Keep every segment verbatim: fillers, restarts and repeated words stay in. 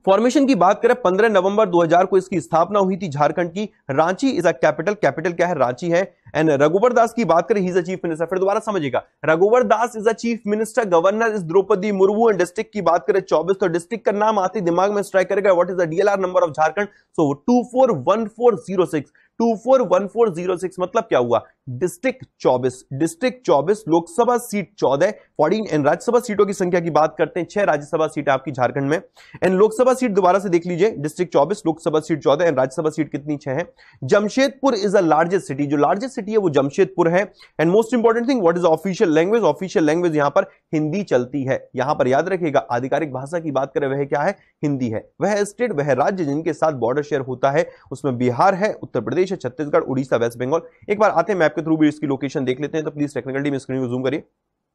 Formation की बात करें पंद्रह नवंबर दो हज़ार को इसकी स्थापना हुई थी झारखंड की। Ranchi is a capital, capital क्या है? रांची है। एंड रघुवर दास की बात करें, he is a chief minister. फिर दोबारा समझिएगा, Raghubar Das is a chief minister, governor is Droupadi Murmu. And district की बात करें चौबीस, तो डिस्ट्रिक्ट का नाम आते दिमाग में स्ट्राइक करेगा, what is the DLR number of Jharkhand? So two four one four zero six, two four one four zero six मतलब क्या हुआ? डिस्ट्रिक्ट चौबीस, डिस्ट्रिक्ट चौबीस, लोकसभा सीट चौदह, चौदह। एंड राज्यसभा सीटों की संख्या की बात करते हैं, छह राज्यसभा सीट आपकी झारखंड में। एंड लोकसभा सीट दोबारा से देख लीजिए, डिस्ट्रिक्ट चौबीस, लोकसभा सीट चौदह, एंड राज्यसभा सीट कितनी? छह है। Jamshedpur is the largest city, जो लार्जेस्ट सिटी है वो जमशेदपुर है। And most important thing, what is official language? Official language यहां पर हिंदी चलती है। यहां पर याद रखिएगा, आधिकारिक भाषा की बात करें वह क्या है? हिंदी है। वह स्टेट, वह राज्य जिनके साथ बॉर्डर शेयर होता है, उसमें बिहार है, उत्तर प्रदेश है, छत्तीसगढ़, उड़ीसा, वेस्ट बंगाल। एक बार आते हैं मैप के थ्रू भी इसकी लोकेशन देख लेते हैं, तो प्लीज टेक्निकली में स्क्रीन को जूम करिए।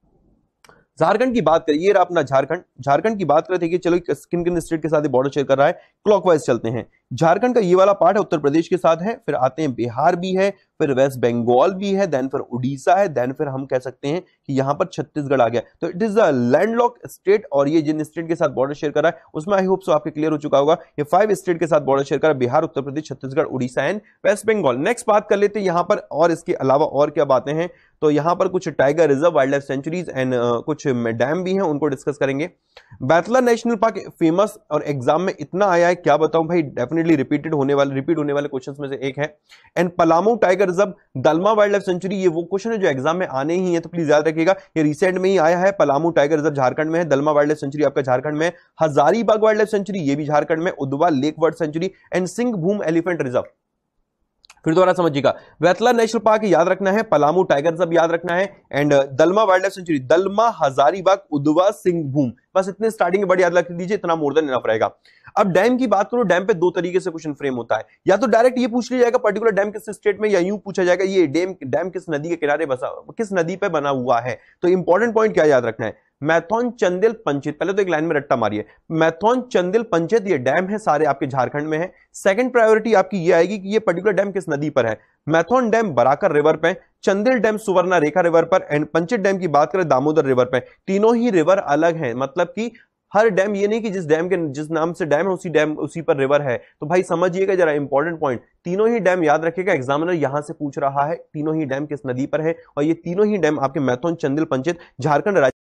झारखंड की बात करिए, रहा अपना झारखंड। झारखंड की बात करते हैं कि चलो किन किन स्टेट के साथ बॉर्डर शेयर कर रहा है, क्लॉकवाइज चलते हैं। झारखंड का ये वाला पार्ट है उत्तर प्रदेश के साथ है, फिर आते हैं बिहार भी है, फिर वेस्ट बंगाल भी है, देन फिर उड़ीसा है, देन फिर हम कह सकते हैं कि यहां पर छत्तीसगढ़ आ गया। तो it is a landlocked state, और ये जिन स्टेट के साथ बॉर्डर शेयर कर रहा है उसमें आई होप सो आपके क्लियर हो चुका होगा। ये फाइव स्टेट के साथ बॉर्डर शेयर कर रहा है, Bihar, Uttar Pradesh, Chhattisgarh, Orissa and West Bengal. Next बात कर लेते हैं यहां पर, और इसके अलावा और क्या बातें हैं, तो यहां पर कुछ tiger reserve, wildlife sanctuaries and कुछ डैम भी हैं, उनको डिस्कस करेंगे। बैतला नेशनल पार्क फेमस और एग्जाम में इतना आया है, क्या बताऊं भाई, डेफिनेटली रिपीटेड होने वाले रिपीट होने वाले क्वेश्चंस में से एक है। And Palamu tiger reserve, Dalma wildlife sanctuary, ये वो क्वेश्चन है जो एग्जाम में आने ही है, तो प्लीज याद रखिएगा, ये रिसेंट में ही आया है। पलामू टाइगर रिजर्व झारखंड में है, दलमा वाइल्ड लाइफ सेंचुरी आपका झारखंड में, हजारीबाग वाइल्ड लाइफ सेंचुरी ये भी झारखंड में, Udhwa lake bird sanctuary and Singhbhum elephant reserve. फिर दोबारा समझिएगा, बैतला नेशनल पार्क याद रखना है, पलामू टाइगर रिजर्व याद रखना है, and Dalma wildlife sanctuary, Dalma, Hazaribagh, Udhwa, Singhbhum, बस इतने स्टार्टिंग में बड़ी याद रख लीजिए, इतना मोर देन इनफ रहेगा। अब डैम की बात करो, डैम पे दो तरीके से क्वेश्चन फ्रेम होता है, या तो डायरेक्ट ये पूछ लिया जाएगा पर्टिकुलर डैम किस स्टेट में, या यूं पूछा जाएगा ये डैम डैम किस नदी के किनारे बसा, किस नदी पे बना हुआ है। तो इंपॉर्टेंट पॉइंट क्या याद रखना है, मैथन चंदेल पंचेत, पहले तो एक लाइन में रट्टा मारिए, मैथन चंदेल पंचेत ये डैम है, सारे आपके झारखंड में है। सेकंड प्रायोरिटी आपकी ये आएगी कि ये पर्टिकुलर डैम किस नदी पर है। मैथन डैम बराकर रिवर पे, Chandil dam Subarnarekha river पर, एंड पंचेत डैम की बात करें दामोदर रिवर पे। तीनों ही रिवर अलग हैं, मतलब कि हर डैम ये नहीं कि जिस डैम के जिस नाम से डैम है उसी डैम उसी पर रिवर है। तो भाई समझिएगा जरा इंपॉर्टेंट पॉइंट, तीनों ही डैम याद रखिएगा, एग्जामिनर यहां से पूछ रहा है तीनों ही डैम किस नदी पर है, और ये तीनों ही डैम आपके मैथन चंदेल पंचेत झारखंड राज्य